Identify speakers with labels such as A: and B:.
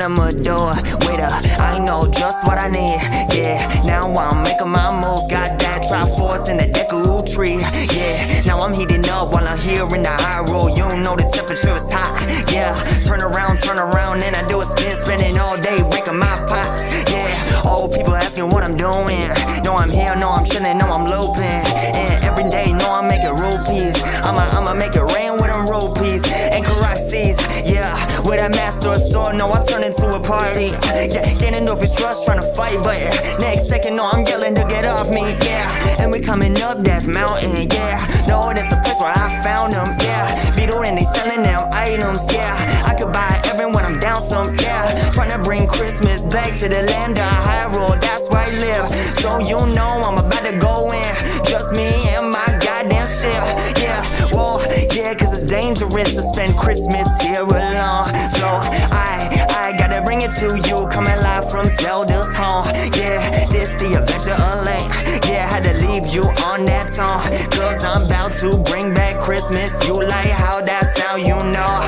A: what I'ma do. Wait up, I know just what I need. Yeah, now I'm making my moves. Got that Triforce in the Deku tree. Yeah, now I'm heating up while I'm here in the high road. You know the temperature is hot. Yeah, turn around, and I do a spin, spinning all day, breaking my pots. Yeah, old people asking what I'm doing. No, I'm here, no, I'm chilling, no, I'm looping. And every day, no, I'm making rupees. I'ma make it rain with them rupees and karases. Yeah, with a master sword, no, I turn into a party. Yeah, Ganondorf is trust trying to fight, but next second, no, I'm yelling to get off me. Yeah, and we coming up that mountain. Yeah, no, that's the place where I found them. Yeah, Beetle and they selling them items. Yeah, I could buy everyone I'm down some. Yeah, trying to bring Christmas back to the land of Hyrule. That's where I live. So you know I'm about to go in. Just me and my goddamn shit. Yeah, whoa, yeah, cause it's dangerous to spend Christmas here alone. So I gotta bring it to you, coming live from Zelda's home. Yeah, this the adventure of Link. Yeah, had to leave you on that tone, cause I'm about to bring back Christmas. You like how that sound, you know.